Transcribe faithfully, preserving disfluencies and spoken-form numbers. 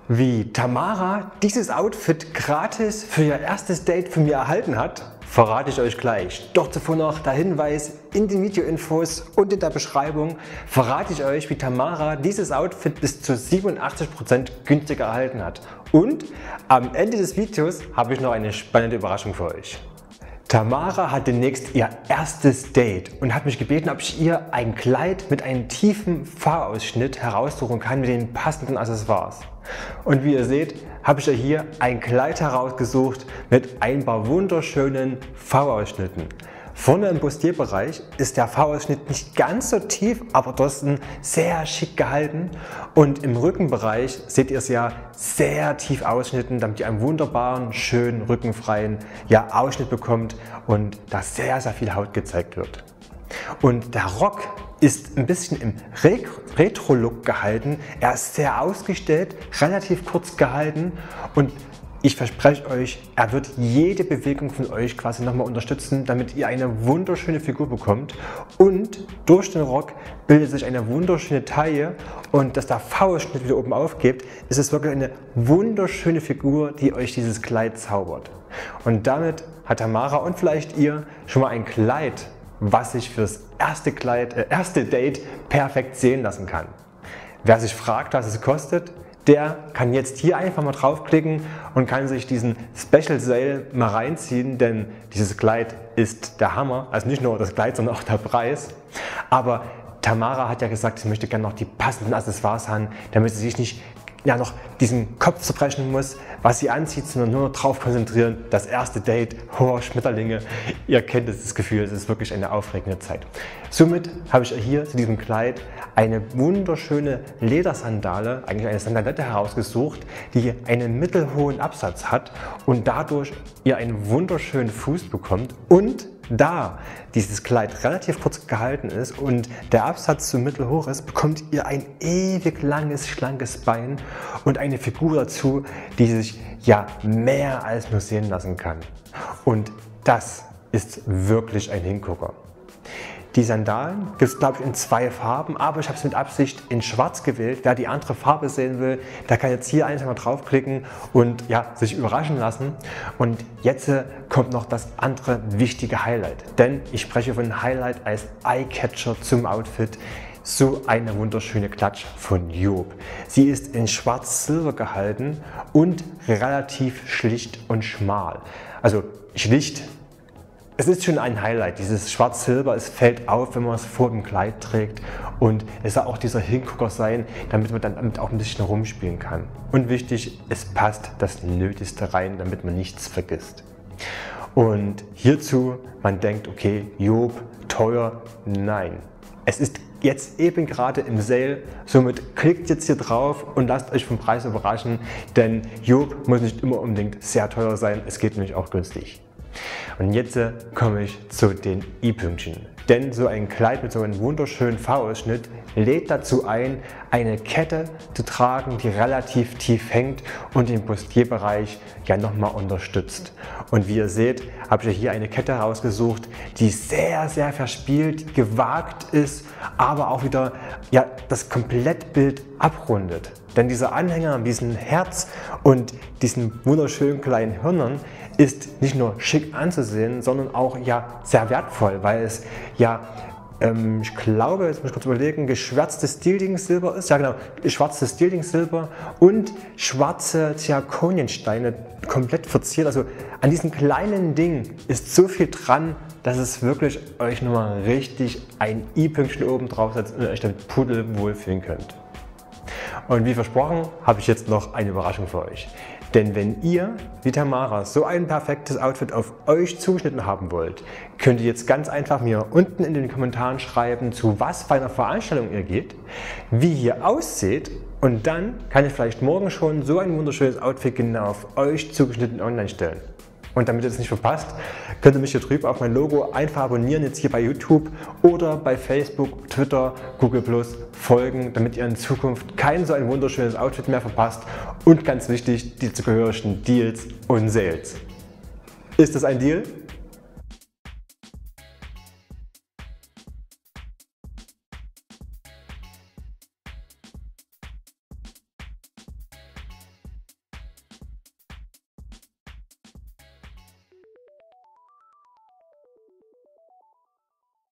Wie Tamara dieses Outfit gratis für ihr erstes Date von mir erhalten hat, verrate ich euch gleich. Doch zuvor noch der Hinweis: in den Videoinfos und in der Beschreibung verrate ich euch, wie Tamara dieses Outfit bis zu siebenundachtzig Prozent günstiger erhalten hat. Und am Ende des Videos habe ich noch eine spannende Überraschung für euch. Tamara hat demnächst ihr erstes Date und hat mich gebeten, ob ich ihr ein Kleid mit einem tiefen V-Ausschnitt heraussuchen kann mit den passenden Accessoires. Und wie ihr seht, habe ich ihr hier ein Kleid herausgesucht mit ein paar wunderschönen V-Ausschnitten. Vorne im Bustier-Bereich ist der V-Ausschnitt nicht ganz so tief, aber trotzdem sehr schick gehalten. Und im Rückenbereich seht ihr es ja sehr tief ausschnitten, damit ihr einen wunderbaren, schönen, rückenfreien ja, Ausschnitt bekommt und da sehr, sehr viel Haut gezeigt wird. Und der Rock ist ein bisschen im Retro-Look gehalten. Er ist sehr ausgestellt, relativ kurz gehalten und ich verspreche euch, er wird jede Bewegung von euch quasi nochmal unterstützen, damit ihr eine wunderschöne Figur bekommt. Und durch den Rock bildet sich eine wunderschöne Taille und dass der V-Schnitt wieder oben aufgibt, ist es wirklich eine wunderschöne Figur, die euch dieses Kleid zaubert. Und damit hat Tamara und vielleicht ihr schon mal ein Kleid, was sich für das erste, Kleid, äh, erste Date perfekt sehen lassen kann. Wer sich fragt, was es kostet, der kann jetzt hier einfach mal draufklicken und kann sich diesen Special Sale mal reinziehen, denn dieses Kleid ist der Hammer. Also nicht nur das Kleid, sondern auch der Preis. Aber Tamara hat ja gesagt, sie möchte gerne noch die passenden Accessoires haben, damit sie sich nicht ja, noch diesen Kopf zerbrechen muss, was sie anzieht, sondern nur noch darauf konzentrieren, das erste Date, hoher Schmetterlinge. Ihr kennt das Gefühl, es ist wirklich eine aufregende Zeit. Somit habe ich hier zu diesem Kleid eine wunderschöne Ledersandale, eigentlich eine Sandalette herausgesucht, die einen mittelhohen Absatz hat und dadurch ihr einen wunderschönen Fuß bekommt. Und da dieses Kleid relativ kurz gehalten ist und der Absatz so mittelhoch ist, bekommt ihr ein ewig langes, schlankes Bein und eine Figur dazu, die sich ja mehr als nur sehen lassen kann. Und das ist wirklich ein Hingucker. Die Sandalen gibt es, glaube ich, in zwei Farben, aber ich habe es mit Absicht in schwarz gewählt. Wer die andere Farbe sehen will, der kann jetzt hier einfach mal draufklicken und ja, sich überraschen lassen. Und jetzt kommt noch das andere wichtige Highlight, denn ich spreche von Highlight als Eyecatcher zum Outfit. So eine wunderschöne Klatsch von Joop. Sie ist in schwarz-silber gehalten und relativ schlicht und schmal. Also schlicht. Es ist schon ein Highlight, dieses Schwarz-Silber, es fällt auf, wenn man es vor dem Kleid trägt und es soll auch dieser Hingucker sein, damit man dann damit auch ein bisschen rumspielen kann. Und wichtig, es passt das Nötigste rein, damit man nichts vergisst. Und hierzu, man denkt, okay, Joop, teuer, nein. Es ist jetzt eben gerade im Sale, somit klickt jetzt hier drauf und lasst euch vom Preis überraschen, denn Joop muss nicht immer unbedingt sehr teuer sein, es geht nämlich auch günstig. Und jetzt komme ich zu den i-Pünktchen. Denn so ein Kleid mit so einem wunderschönen V-Ausschnitt lädt dazu ein, eine Kette zu tragen, die relativ tief hängt und den Bustier-Bereich ja nochmal unterstützt. Und wie ihr seht, habe ich hier eine Kette herausgesucht, die sehr, sehr verspielt, gewagt ist, aber auch wieder ja, das Komplettbild abrundet. Denn dieser Anhänger mit diesem Herz und diesen wunderschönen kleinen Hörnern ist nicht nur schick anzusehen, sondern auch ja, sehr wertvoll, weil es ja, ähm, ich glaube, jetzt muss ich kurz überlegen, geschwärztes Dilding-Silber ist, ja genau, schwarzes Dilding-Silber und schwarze Zirkoniensteine komplett verziert. Also an diesem kleinen Ding ist so viel dran, dass es wirklich euch nochmal richtig ein i-Pünktchen oben drauf setzt und euch damit pudelwohl fühlen könnt. Und wie versprochen, habe ich jetzt noch eine Überraschung für euch. Denn wenn ihr, wie Tamara, so ein perfektes Outfit auf euch zugeschnitten haben wollt, könnt ihr jetzt ganz einfach mir unten in den Kommentaren schreiben, zu was für einer Veranstaltung ihr geht, wie ihr ausseht und dann kann ich vielleicht morgen schon so ein wunderschönes Outfit genau auf euch zugeschnitten online stellen. Und damit ihr das nicht verpasst, könnt ihr mich hier drüben auf mein Logo einfach abonnieren, jetzt hier bei YouTube oder bei Facebook, Twitter, Google plus, folgen, damit ihr in Zukunft kein so ein wunderschönes Outfit mehr verpasst und ganz wichtig, die zugehörigen Deals und Sales. Ist das ein Deal?